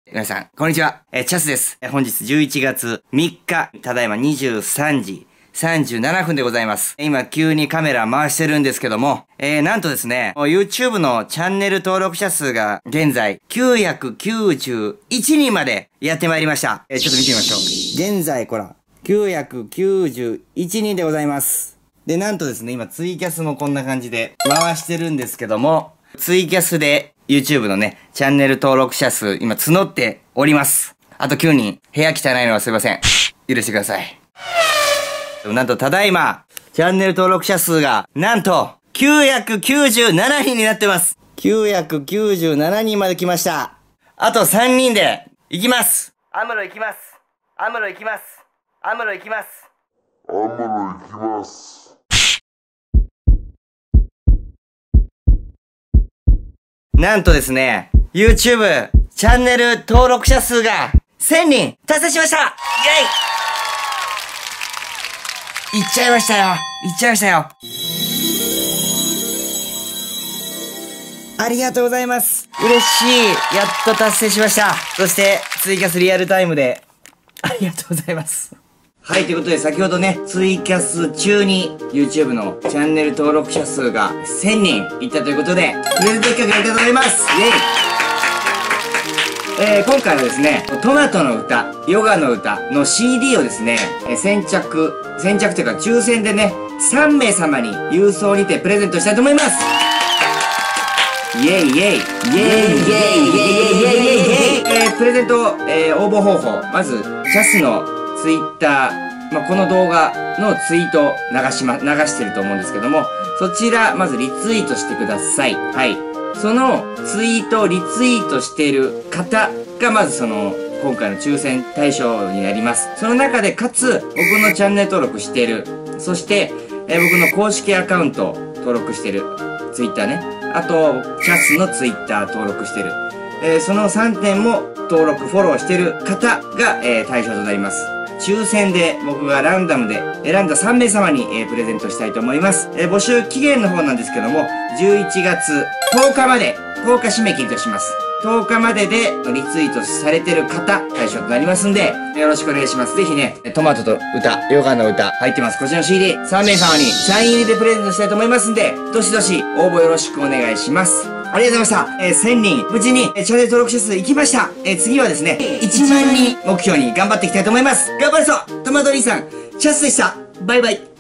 皆さん、こんにちは。チャスです。本日11月3日、ただいま23時37分でございます。今、急にカメラ回してるんですけども、なんとですね、YouTube のチャンネル登録者数が現在991人までやってまいりました。ちょっと見てみましょう。現在、991人でございます。で、なんとですね、今ツイキャスもこんな感じで回してるんですけども、ツイキャスで YouTube のね、チャンネル登録者数、今募っております。あと9人。部屋汚いのはすいません。許してください。なんと、ただいま、チャンネル登録者数が、なんと、997人になってます。997人まで来ました。あと3人で、行きます。アムロ行きます。アムロ行きます。アムロ行きます。 アムロ行きます。 なんとですね、YouTube チャンネル登録者数が1000人達成しました。イェイ！行っちゃいましたよ。行っちゃいましたよ。ありがとうございます。嬉しい。やっと達成しました。そして、ツイキャスリアルタイムで、ありがとうございます。はい、ということで先ほどね、ツイキャス中に YouTube のチャンネル登録者数が1000人いったということで、プレゼント企画やりたいと思います。イェイ！今回はですね、トマトの歌、ヨガの歌の CD をですね、先着というか抽選でね、3名様に郵送にてプレゼントしたいと思います。イェイイェイイェイイェイイェイイェイイェイイェイイェイプレゼント、応募方法。まず、チャスのツイッター、この動画のツイートを流してると思うんですけども、そちら、まずリツイートしてください。はい。そのツイートをリツイートしている方が、まず今回の抽選対象になります。その中で、かつ、僕のチャンネル登録している。そして、僕の公式アカウント登録してる。ツイッターね。あと、チャスのツイッター登録してる。その3点も登録、フォローしてる方が、対象となります。抽選で僕がランダムで選んだ3名様に、プレゼントしたいと思います。募集期限の方なんですけども、11月10日まで、10日締め切りとします。10日まででリツイートされてる方、対象となりますんで、よろしくお願いします。ぜひね、トマトと歌、ヨガの歌入ってます。こちらの CD、3名様にサイン入りでプレゼントしたいと思いますんで、どしどし応募よろしくお願いします。ありがとうございました。1000人、無事にチャンネル登録者数行きました。次はですね、1万人目標に頑張っていきたいと思います。頑張るぞトマト兄さん、チャスでした。バイバイ。